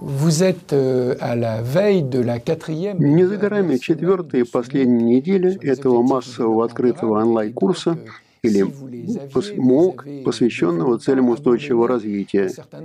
Не за горами четвертая и последняя неделя этого массового открытого онлайн-курса или МООК, посвященного целям устойчивого развития.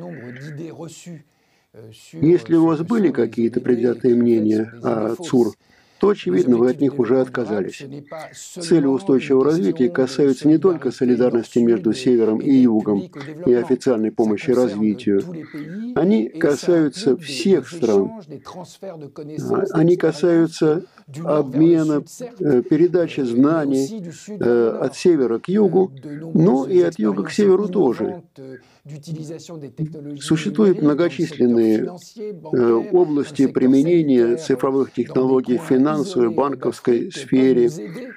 Если у вас были какие-то предвзятые мнения о ЦУР, то, очевидно, вы от них уже отказались. Цели устойчивого развития касаются не только солидарности между Севером и Югом и официальной помощи развитию. Они касаются всех стран. Они касаются обмена, передачи знаний от севера к югу, но и от юга к северу тоже. Существуют многочисленные области применения цифровых технологий в финансовой, банковской сфере,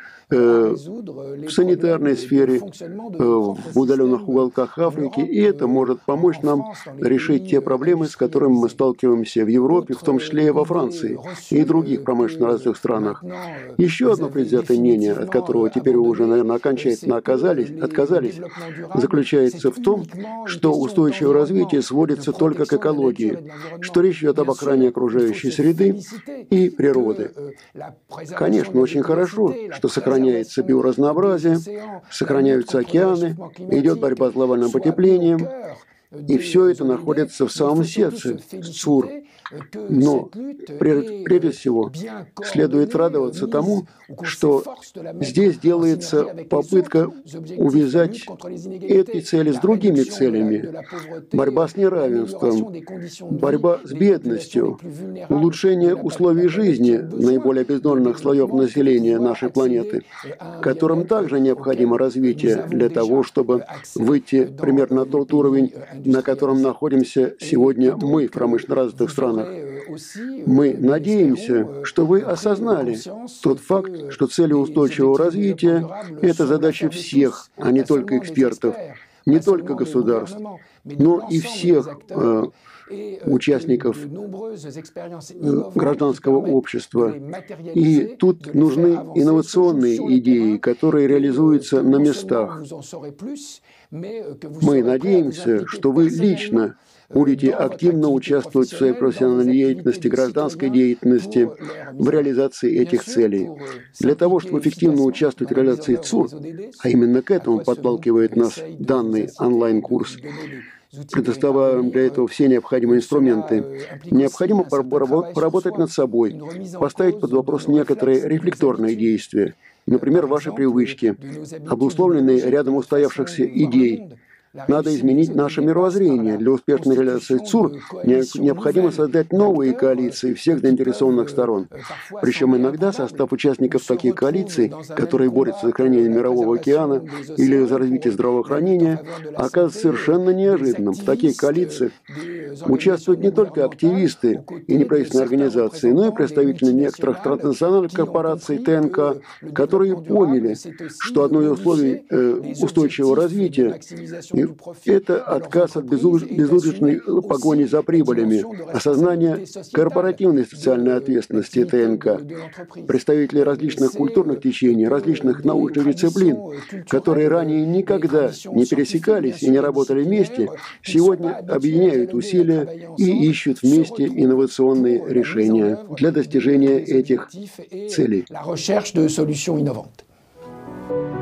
в санитарной сфере, в удаленных уголках Африки, и это может помочь нам решить те проблемы, с которыми мы сталкиваемся в Европе, в том числе и во Франции, и других промышленно развитых странах. Еще одно предвзятое мнение, от которого теперь вы уже, наверное, окончательно отказались, заключается в том, что устойчивое развитие сводится только к экологии, что речь идет об охране окружающей среды и природы. Конечно, очень хорошо, что сохраняется биоразнообразие, сохраняются океаны, идет борьба с глобальным потеплением, и все это находится в самом сердце ЦУР. Но, прежде всего, следует радоваться тому, что здесь делается попытка увязать эти цели с другими целями. Борьба с неравенством, борьба с бедностью, улучшение условий жизни наиболее обездоленных слоев населения нашей планеты, которым также необходимо развитие для того, чтобы выйти примерно на тот уровень, на котором находимся сегодня мы в промышленно развитых странах. Мы надеемся, что вы осознали тот факт, что цели устойчивого развития – это задача всех, а не только экспертов, не только государств, но и всех участников гражданского общества. И тут нужны инновационные идеи, которые реализуются на местах. Мы надеемся, что вы лично будете активно участвовать в своей профессиональной деятельности, гражданской деятельности, в реализации этих целей. Для того, чтобы эффективно участвовать в реализации ЦУР, а именно к этому подталкивает нас данный онлайн-курс, предоставляем для этого все необходимые инструменты. Необходимо поработать над собой, поставить под вопрос некоторые рефлекторные действия, например, ваши привычки, обусловленные рядом устоявшихся идей. Надо изменить наше мировоззрение. Для успешной реализации ЦУР необходимо создать новые коалиции всех заинтересованных сторон. Причем иногда состав участников таких коалиций, которые борются за сохранение Мирового океана или за развитие здравоохранения, оказывается совершенно неожиданным. В таких коалициях участвуют не только активисты и неправительственные организации, но и представители некоторых транснациональных корпораций ТНК, которые поняли, что одно из условий устойчивого развития – это отказ от безудержной погони за прибылями, осознание корпоративной социальной ответственности ТНК, представители различных культурных течений, различных научных дисциплин, которые ранее никогда не пересекались и не работали вместе, сегодня объединяют усилия и ищут вместе инновационные решения для достижения этих целей.